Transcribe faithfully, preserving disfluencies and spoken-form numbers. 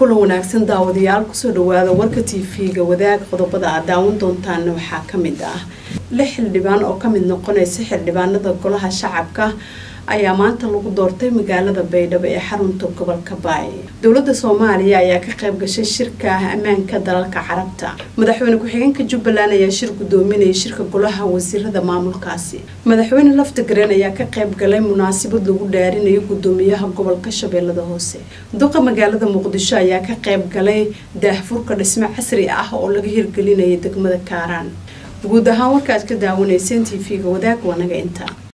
kulan wanaagsan daawadayaal ku soo dhawaada warka T V-ga wadaag qodobada aad daawan doontaan waxaa kamid ah lix xildhibaan oo kamid noqonaysa xildhibaanada golaha shacabka ayaa maanta lagu doortay magaalada Baydhabo ee xarunta gobolka Baay. Dowladda Soomaaliya ayaa ka qayb gashay shirka ammaanka dalalka Carabta. Madaxweyne ku-xigeenka Jubbaland ayaa shir gudoominayay shirka golaha wasiirada maamulkaasi. Madaxweyne Laftagreen ayaa ka qayb galay munaasabad lagu dhaarinayo gudoomiyaha gobolka Shabeellada Hoose. Duqa magaalada Muqdisho ayaa ka qayb galay daahfurka dhisme casri ah oo laga hirgelinayo degmada Kaaraan. Guud ahaan warkaas ka daawanayseen T V-ga wadaag wanaga inta